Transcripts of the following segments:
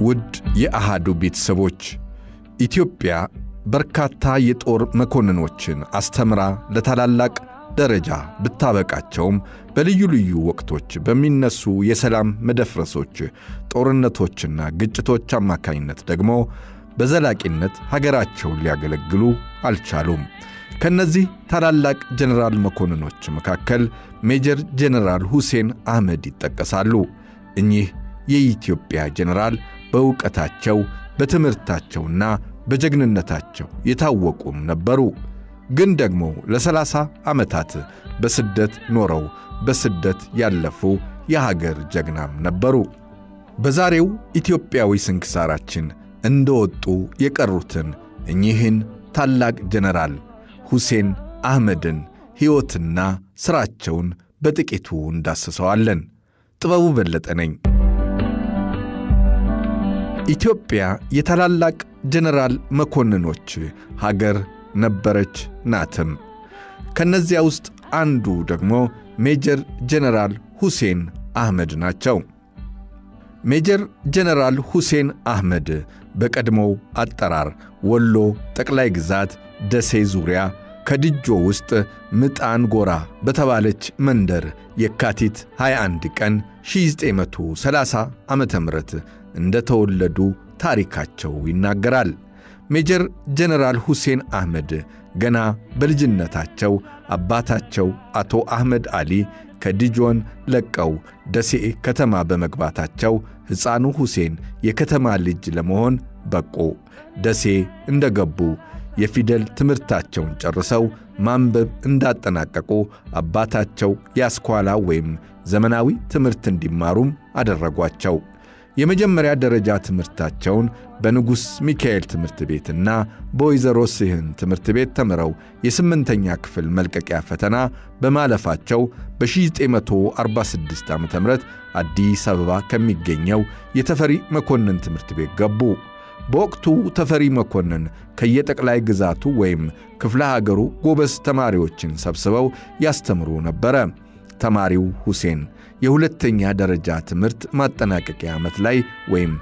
ውድ የአሃዱ ቤተሰቦች ኢትዮጵያ በርካታ የጦር መኮንኖችን አስተምራ ለታላላቅ ደረጃ ብታበቃቸውም በልዩ ልዩ ወቅቶች በሚነሱ የሰላም መደፍረሶች ጦርነቶችና ግጭቶች አማካኝነት ደግሞ በዘላቂነት ሀገራቸውን ሊያገለግሉ አልቻሉም። ከነዚህ ታላላቅ ጀነራል መኮንኖች መካከል ሜጀር ጀነራል ሁሴን አህመድ ይጠቀሳሉ። እኚህ የኢትዮጵያ ጀነራል በእውቀታቸው በትምህርታቸውና በጀግንነታቸው የታወቁም ነበሩ። ግን ደግሞ ለ30 ዓመታት በስደት ኖረው በስደት ያለፉ የሀገር ጀግናም ነበሩ። በዛሬው ኢትዮጵያዊ ስንክሳራችን እንደወጡ የቀሩትን እኚህን ታላቅ ጀነራል ሁሴን አህመድን ሕይወትና ሥራቸውን በጥቂቱ እንዳስሰዋለን። ጥበቡ በለጠ ነኝ። ኢትዮጵያ የታላላቅ ጀነራል መኮንኖች ሀገር ነበረች ናትም። ከነዚያ ውስጥ አንዱ ደግሞ ሜጀር ጀነራል ሁሴን አህመድ ናቸው። ሜጀር ጀነራል ሁሴን አህመድ በቀድሞው አጠራር ወሎ ጠቅላይ ግዛት ደሴ ዙሪያ ከድጆ ውስጥ ምጣን ጎራ በተባለች መንደር የካቲት 21 ቀን 1930 ዓመተ ምህረት እንደተወለዱ ታሪካቸው ይናገራል። ሜጀር ጀነራል ሁሴን አህመድ ገና በልጅነታቸው አባታቸው አቶ አህመድ አሊ ከድጆን ለቀው ደሴ ከተማ በመግባታቸው ሕፃኑ ሁሴን የከተማ ልጅ ለመሆን በቁ። ደሴ እንደገቡ የፊደል ትምህርታቸውን ጨርሰው ማንበብ እንዳጠናቀቁ አባታቸው ያስኳላ ወይም ዘመናዊ ትምህርት እንዲማሩም አደረጓቸው። የመጀመሪያ ደረጃ ትምህርታቸውን በንጉሥ ሚካኤል ትምህርት ቤትና በወይዘሮ ስህን ትምህርት ቤት ተምረው የ8ኛ ክፍል መልቀቂያ ፈተና በማለፋቸው በ1946 ዓ.ም አዲስ አበባ ከሚገኘው የተፈሪ መኮንን ትምህርት ቤት ገቡ። በወቅቱ ተፈሪ መኮንን ከየጠቅላይ ግዛቱ ወይም ክፍለ ሀገሩ ጎበዝ ተማሪዎችን ሰብስበው ያስተምሩ ነበረ። ተማሪው ሁሴን የሁለተኛ ደረጃ ትምህርት ማጠናቀቂያ ዓመት ላይ ወይም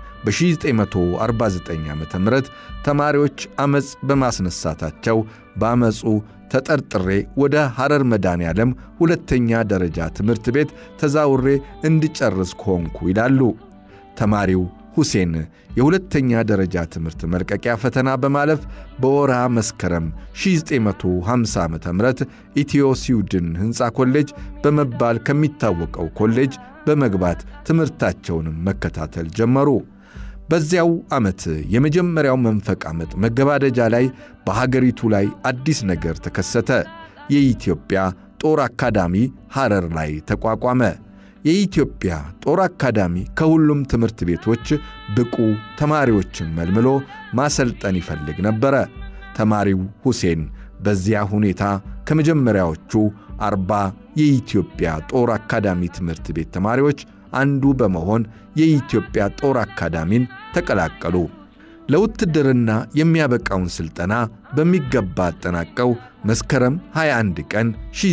በ1949 ዓመተ ምህረት ተማሪዎች አመጽ በማስነሳታቸው በአመጹ ተጠርጥሬ ወደ ሐረር መድኃኔዓለም ሁለተኛ ደረጃ ትምህርት ቤት ተዛውሬ እንድጨርስ ሆንኩ ይላሉ። ተማሪው ሁሴን የሁለተኛ ደረጃ ትምህርት መልቀቂያ ፈተና በማለፍ በወርሃ መስከረም 1950 ዓመተ ምህረት ኢትዮ ስዊድን ሕንፃ ኮሌጅ በመባል ከሚታወቀው ኮሌጅ በመግባት ትምህርታቸውንም መከታተል ጀመሩ። በዚያው ዓመት የመጀመሪያው መንፈቅ ዓመት መገባደጃ ላይ በሀገሪቱ ላይ አዲስ ነገር ተከሰተ። የኢትዮጵያ ጦር አካዳሚ ሐረር ላይ ተቋቋመ። የኢትዮጵያ ጦር አካዳሚ ከሁሉም ትምህርት ቤቶች ብቁ ተማሪዎችን መልምሎ ማሰልጠን ይፈልግ ነበረ። ተማሪው ሁሴን በዚያ ሁኔታ ከመጀመሪያዎቹ 40 የኢትዮጵያ ጦር አካዳሚ ትምህርት ቤት ተማሪዎች አንዱ በመሆን የኢትዮጵያ ጦር አካዳሚን ተቀላቀሉ። ለውትድርና የሚያበቃውን ስልጠና በሚገባ አጠናቀው መስከረም 21 ቀን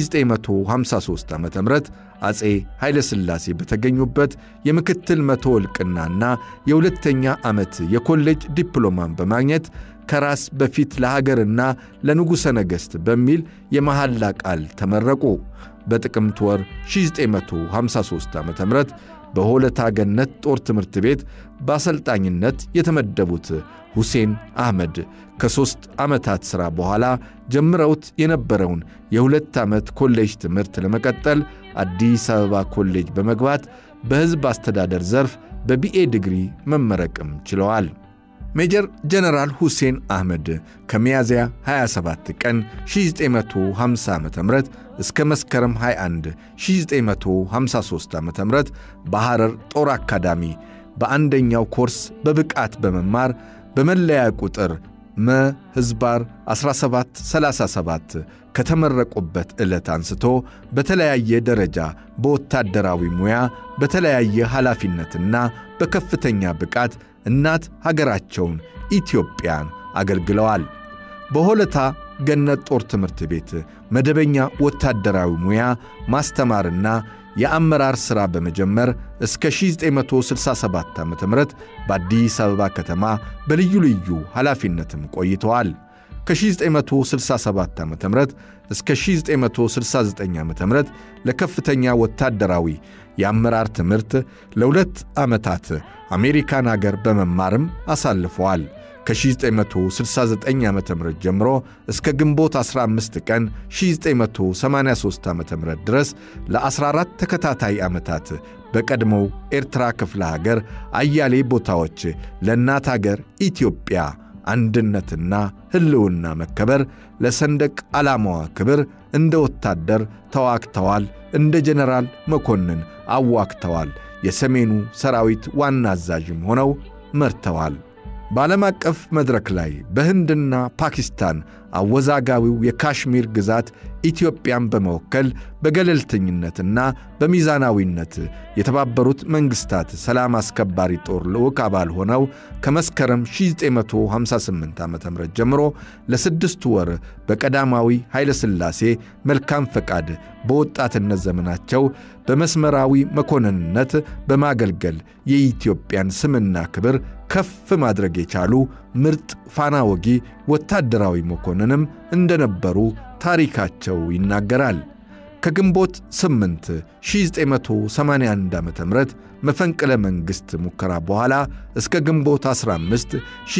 1953 ዓ.ም አጼ ኃይለ ሥላሴ በተገኙበት የምክትል መቶ ወልቅናና የሁለተኛ ዓመት የኮሌጅ ዲፕሎማን በማግኘት ከራስ በፊት ለሀገርና ለንጉሠ ነገሥት በሚል የመሐላ ቃል ተመረቁ። በጥቅምት ወር 1953 ዓ.ም በሆለታ ገነት ጦር ትምህርት ቤት በአሰልጣኝነት የተመደቡት ሁሴን አህመድ ከ3 ዓመታት ሥራ በኋላ ጀምረውት የነበረውን የ2 ዓመት ኮሌጅ ትምህርት ለመቀጠል አዲስ አበባ ኮሌጅ በመግባት በሕዝብ አስተዳደር ዘርፍ በቢኤ ዲግሪ መመረቅም ችለዋል። ሜጀር ጀነራል ሁሴን አህመድ ከሚያዝያ 27 ቀን 1950 ዓ.ም እስከ መስከረም 21 1953 ዓ.ም በሐረር ጦር አካዳሚ በአንደኛው ኮርስ በብቃት በመማር በመለያ ቁጥር መ/ህዝባር 1737 ከተመረቁበት ዕለት አንስቶ በተለያየ ደረጃ በወታደራዊ ሙያ በተለያየ ኃላፊነትና በከፍተኛ ብቃት እናት ሀገራቸውን ኢትዮጵያን አገልግለዋል። በሆለታ ገነት ጦር ትምህርት ቤት መደበኛ ወታደራዊ ሙያ ማስተማርና የአመራር ሥራ በመጀመር እስከ 1967 ዓ.ም በአዲስ አበባ ከተማ በልዩ ልዩ ኃላፊነትም ቆይተዋል። ከ1967 ዓ.ም እስከ 1969 ዓ.ም ለከፍተኛ ወታደራዊ የአመራር ትምህርት ለ2 ዓመታት አሜሪካን ሀገር በመማርም አሳልፈዋል። ከ1969 ዓ.ም ጀምሮ እስከ ግንቦት 15 ቀን 1983 ዓ.ም ድረስ ለ14 ተከታታይ ዓመታት በቀድሞው ኤርትራ ክፍለ ሀገር አያሌ ቦታዎች ለእናት ሀገር ኢትዮጵያ አንድነትና ህልውና መከበር ለሰንደቅ ዓላማዋ ክብር እንደ ወታደር ተዋግተዋል። እንደ ጀነራል መኮንን አዋግተዋል። የሰሜኑ ሰራዊት ዋና አዛዥም ሆነው መርተዋል። በዓለም አቀፍ መድረክ ላይ በህንድና ፓኪስታን አወዛጋቢው የካሽሚር ግዛት ኢትዮጵያን በመወከል በገለልተኝነትና በሚዛናዊነት የተባበሩት መንግስታት ሰላም አስከባሪ ጦር ልዑክ አባል ሆነው ከመስከረም 1958 ዓ.ም ጀምሮ ለ6 ወር በቀዳማዊ ኃይለ ሥላሴ መልካም ፈቃድ በወጣትነት ዘመናቸው በመስመራዊ መኮንንነት በማገልገል የኢትዮጵያን ስምና ክብር ከፍ ማድረግ የቻሉ ምርጥ ፋና ወጊ ወታደራዊ መኮንንም እንደነበሩ ታሪካቸው ይናገራል። ከግንቦት 8 1981 ዓ.ም መፈንቅለ መንግሥት ሙከራ በኋላ እስከ ግንቦት 15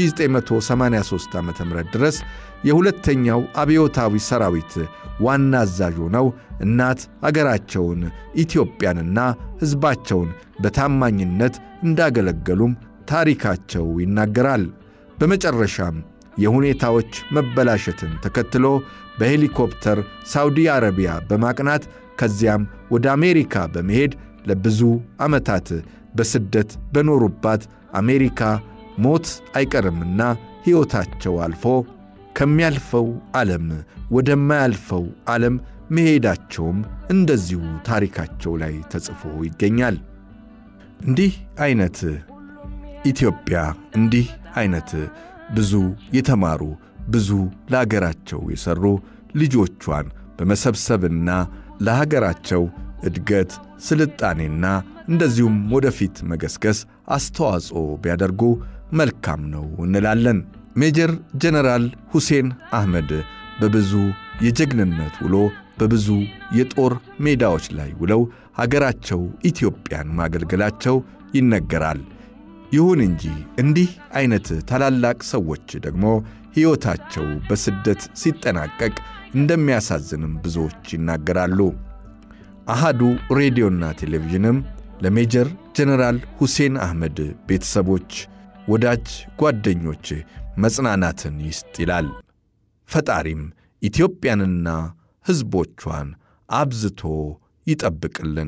1983 ዓ.ም ድረስ የሁለተኛው አብዮታዊ ሰራዊት ዋና አዛዥ ሆነው እናት አገራቸውን ኢትዮጵያንና ሕዝባቸውን በታማኝነት እንዳገለገሉም ታሪካቸው ይናገራል። በመጨረሻም የሁኔታዎች መበላሸትን ተከትሎ በሄሊኮፕተር ሳውዲ አረቢያ በማቅናት ከዚያም ወደ አሜሪካ በመሄድ ለብዙ ዓመታት በስደት በኖሩባት አሜሪካ ሞት አይቀርምና ሕይወታቸው አልፎ ከሚያልፈው ዓለም ወደማያልፈው ዓለም መሄዳቸውም እንደዚሁ ታሪካቸው ላይ ተጽፎ ይገኛል። እንዲህ አይነት ኢትዮጵያ እንዲህ አይነት ብዙ የተማሩ ብዙ ለሀገራቸው የሰሩ ልጆቿን በመሰብሰብና ለሀገራቸው እድገት ስልጣኔና እንደዚሁም ወደፊት መገስገስ አስተዋጽኦ ቢያደርጉ መልካም ነው እንላለን። ሜጀር ጀነራል ሁሴን አህመድ በብዙ የጀግንነት ውሎ በብዙ የጦር ሜዳዎች ላይ ውለው ሀገራቸው ኢትዮጵያን ማገልገላቸው ይነገራል። ይሁን እንጂ እንዲህ አይነት ታላላቅ ሰዎች ደግሞ ሕይወታቸው በስደት ሲጠናቀቅ እንደሚያሳዝንም ብዙዎች ይናገራሉ። አሃዱ ሬዲዮና ቴሌቪዥንም ለሜጀር ጀነራል ሁሴን አህመድ ቤተሰቦች፣ ወዳጅ ጓደኞች መጽናናትን ይስጥ ይላል። ፈጣሪም ኢትዮጵያንና ሕዝቦቿን አብዝቶ ይጠብቅልን።